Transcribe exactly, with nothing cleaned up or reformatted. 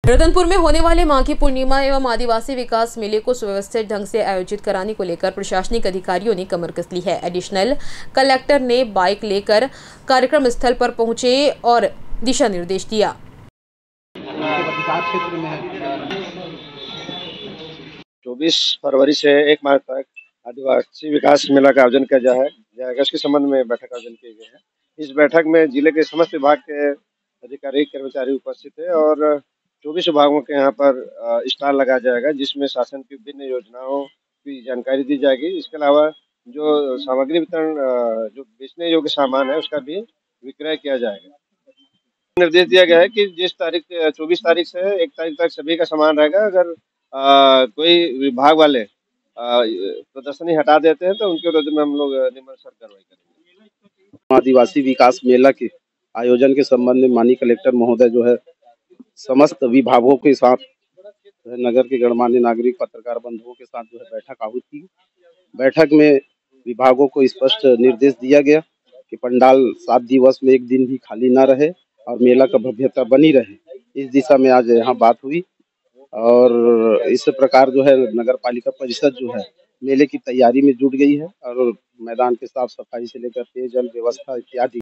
रतनपुर में होने वाले माघी पूर्णिमा एवं आदिवासी विकास मेले को सुव्यवस्थित ढंग से आयोजित कराने को लेकर प्रशासनिक अधिकारियों ने कमर कस ली है। एडिशनल कलेक्टर ने बाइक लेकर कार्यक्रम स्थल पर पहुंचे और दिशा निर्देश दिया। चौबीस फरवरी से एक मार्च तक आदिवासी विकास मेला का आयोजन किया जाएगा। इसके संबंध में बैठक आयोजन की गई है। इस बैठक में जिले के समस्त विभाग के अधिकारी कर्मचारी उपस्थित है और चौबीस विभागों के यहाँ पर स्टॉल लगाया जाएगा, जिसमें शासन की विभिन्न योजनाओं की जानकारी दी जाएगी। इसके अलावा जो सामग्री वितरण, जो बेचने योग्य सामान है, उसका भी विक्रय किया जाएगा। निर्देश दिया गया है कि जिस तारीख चौबीस तारीख से एक तारीख तक सभी का सामान रहेगा। अगर आ, कोई विभाग वाले प्रदर्शनी हटा देते हैं तो उनके विरुद्ध में हम लोग नियमानुसार कार्रवाई करेंगे। आदिवासी विकास मेला के आयोजन के संबंध में माननीय कलेक्टर महोदय जो है समस्त विभागों के साथ नगर के गणमान्य नागरिक पत्रकार बंधुओं के साथ जो है बैठक आहूत की। बैठक में विभागों को स्पष्ट निर्देश दिया गया कि पंडाल सात दिवस में एक दिन भी खाली ना रहे और मेला का भव्यता बनी रहे। इस दिशा में आज यहाँ बात हुई और इस प्रकार जो है नगर पालिका परिषद जो है मेले की तैयारी में जुट गई है और मैदान के साफ सफाई से लेकर पेयजल व्यवस्था इत्यादि